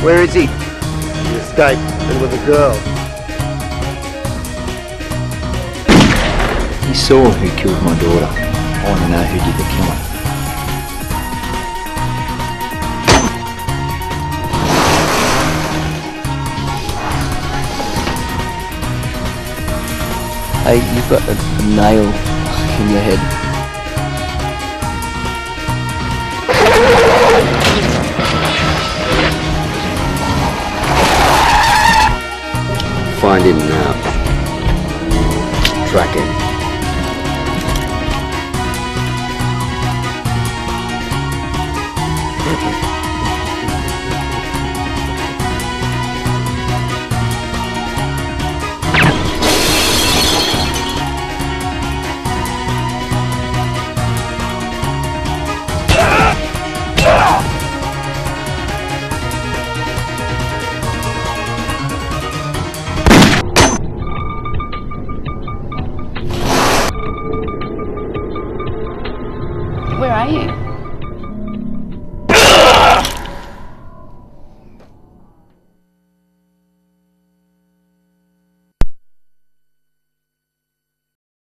Where is he? He escaped, and with a girl. He saw who killed my daughter. I want to know who did the killing. Hey, you've got a nail in your head. Find him now. Track him. Where are you?